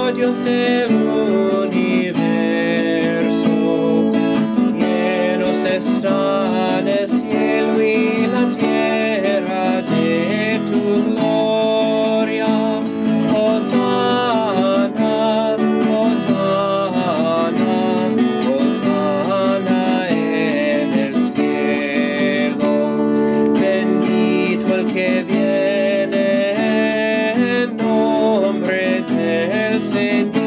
Dios del universo. Llenos están el cielo y la tierra de tu gloria. Hosana, Hosana, Hosana en el cielo. Bendito el que viene en nombre del Señor.